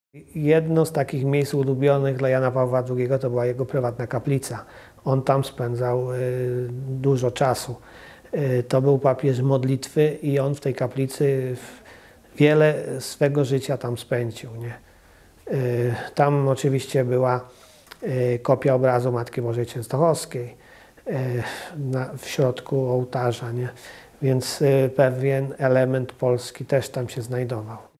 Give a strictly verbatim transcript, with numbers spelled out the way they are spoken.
Jedno z takich miejsc ulubionych dla Jana Pawła drugiego to była jego prywatna kaplica. On tam spędzał y, dużo czasu. Y, to był papież modlitwy i on w tej kaplicy wiele swego życia tam spędził. Nie? Y, tam oczywiście była y, kopia obrazu Matki Bożej Częstochowskiej y, na, w środku ołtarza, nie? Więc y, pewien element polski też tam się znajdował.